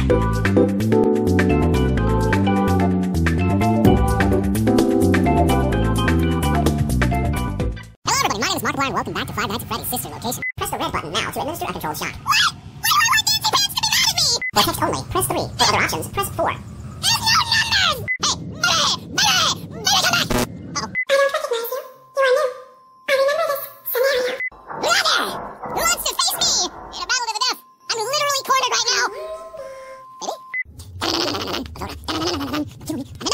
everybody, my name is Markiplier and welcome back to Five Nights at Freddy's sister location. Press the red button now to administer a controlled shot. What? Why do I want Nancy Pants to be mad at me? For text only, press 3. For other options, press 4. There's no numbers! Hey, come back! Uh-oh. I don't recognize you. You are new. I remember this scenario. Who out there? Who wants to face me? In a battle to the death. I'm literally cornered right now. Ready?